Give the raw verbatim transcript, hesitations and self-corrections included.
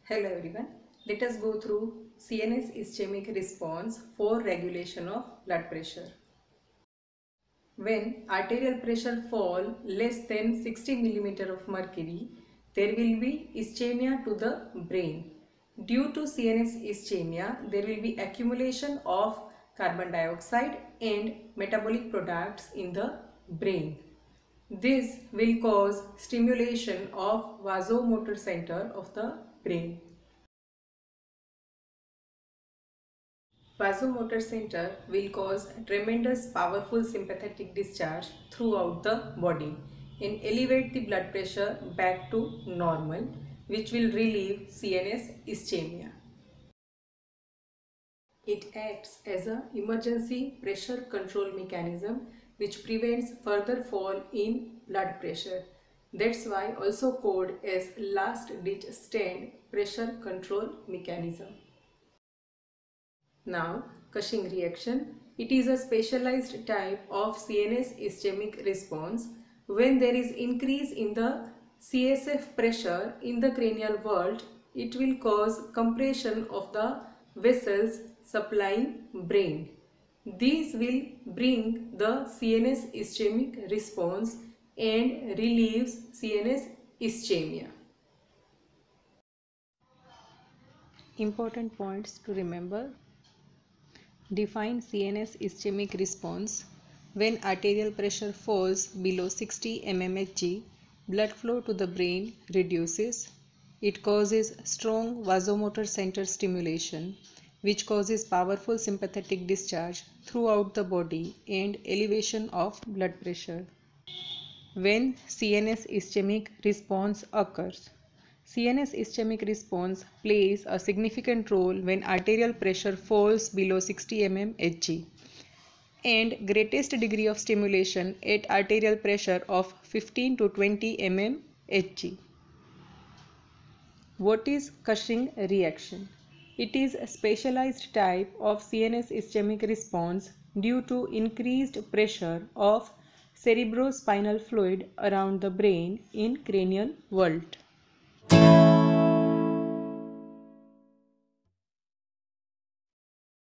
Hello everyone. Let us go through C N S ischemic response for regulation of blood pressure. When arterial pressure fall less than sixty millimeters of mercury, there will be ischemia to the brain. Due to C N S ischemia, there will be accumulation of carbon dioxide and metabolic products in the brain. This will cause stimulation of vasomotor center of the brain. Vasomotor center will cause tremendous powerful sympathetic discharge throughout the body and elevate the blood pressure back to normal, which will relieve C N S ischemia. It acts as an emergency pressure control mechanism which prevents further fall in blood pressure. That's why also called as last ditch stand pressure control mechanism. Now, Cushing reaction. It is a specialized type of C N S ischemic response when there is increase in the C S F pressure in the cranial vault. It will cause compression of the vessels supplying brain. These will bring the C N S ischemic response and relieves C N S ischemia. Important points to remember. Define C N S ischemic response. When arterial pressure falls below sixty millimeters of mercury, blood flow to the brain reduces. It causes strong vasomotor center stimulation, which causes powerful sympathetic discharge throughout the body and elevation of blood pressure. When C N S ischemic response occurs, C N S ischemic response plays a significant role when arterial pressure falls below sixty millimeters of mercury and greatest degree of stimulation at arterial pressure of fifteen to twenty millimeters of mercury. What is Cushing reaction? It is a specialized type of C N S ischemic response due to increased pressure of cerebrospinal fluid around the brain in cranial vault.